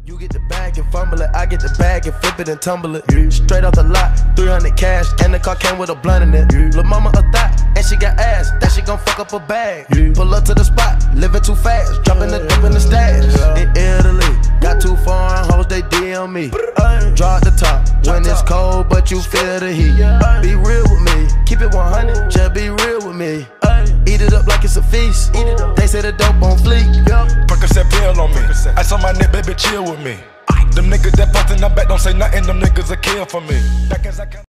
You get the bag and fumble it, I get the bag and flip it and tumble it. Straight off the lot, 300 cash, and the car came with a blunt in it. Lil' mama a thot, and she got ass, that she gon' fuck up a bag. Pull up to the spot, living too fast, dropping the dip in the stash. In Italy, got 2 foreign hoes, they DM me. Draw at the top, when it's cold, but you feel the heat. Be real with me, keep it 100, just be real with me. Eat it up like it's a feast. They say the dope on fleek. Percocet pill on me. Ice on my neck, baby, chill with me. Them niggas that fucked in the back don't say nothing. Them niggas a kill for me.